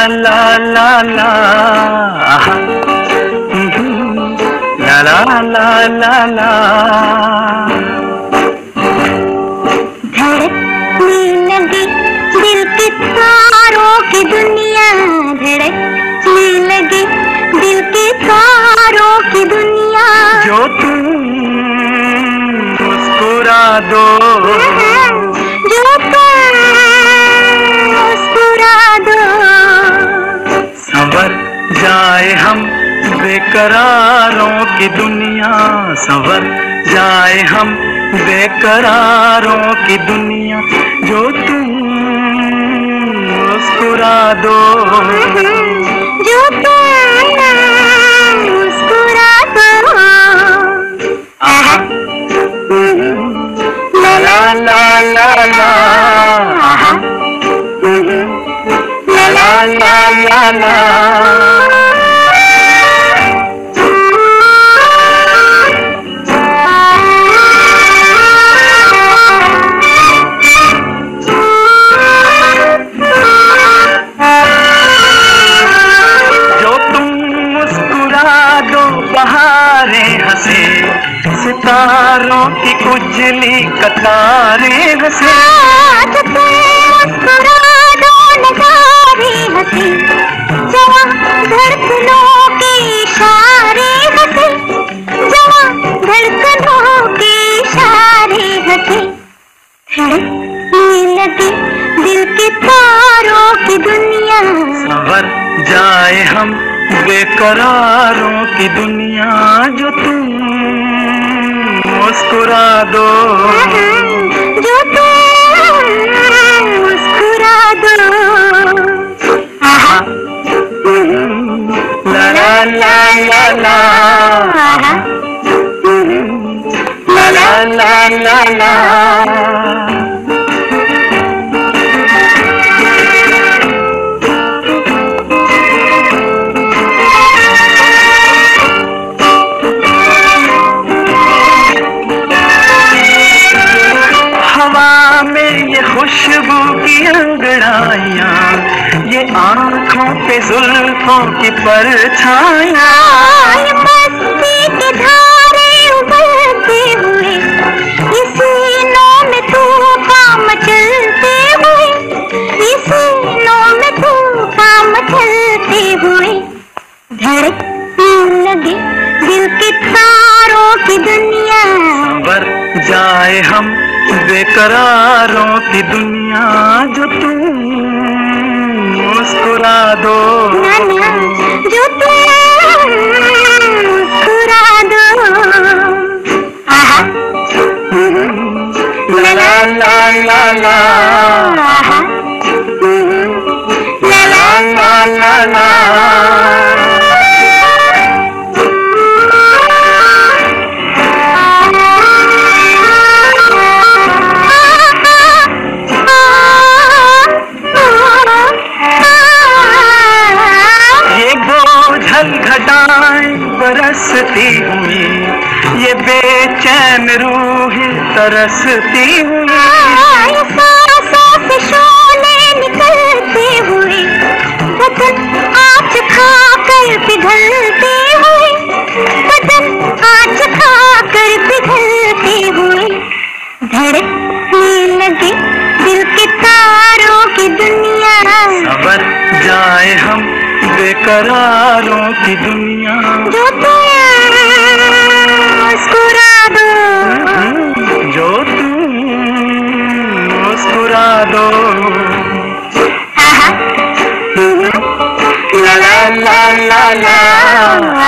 ला ला ला ला ला ला ला ला। धड़कने लगी दिल के तारों की दुनिया, धड़कने लगी दिल के तारों की दुनिया। जो तुम मुस्कुरा दो, जो तुम मुस्कुरा दो, संवर जाए हम बेकरारों की दुनिया, संवर जाए हम बेकरारों की दुनिया। जो तुम मुस्कुरा दो, जो तुम मुस्कुरा दो। ला ला ला ला ला ला ला ला ला। बहारें हंसे, सितारों की उजली कतारें हंसे। जो तुम मुस्कुरा दो, नज़ारे हंसे, जवां धड़कनों के इशारे हंसे, जवां धड़कनों के इशारे हंसे। धड़कने लगी दिल के तारों की दुनिया, संवर जाए हम बेकरारों की दुनिया। जो तुम मुस्कुरा दो, जो तुम मुस्कुरा दो। ला ला ला ला ला ला ला ला ला। खुशबू की अंगड़ाइयाँ, ये आँखों पे जुल्फों की परछाइयाँ, ये मस्ती के धारे उबलते हुए, ये सीनों में तूफान मचलते हुए, ये सीनों में तूफान मचलते हुए। धड़कने लगी दिल के तारों की दुनिया, संवर जाए हम बेकरारों की दुनिया। जो तुम मुस्कुरा दो, जो तुम मुस्कुरा दो। ला ला ला ला ला ला ला ला ला। घटाएं बरसती हुई, ये बेचैन रूहें तरसती हुई, सांसों से शोले निकलते हुए, बदन आज खाकर पिघलते हुए, बदन आज खाकर पिघलते हुए। धड़कने लगी दिल के तारों की दुनिया, संवर जाए हम बेकरारों की दुनिया। जो तुम मुस्कुरा दो, जो तुम मुस्कुरा दो। ला ला ला ला ला।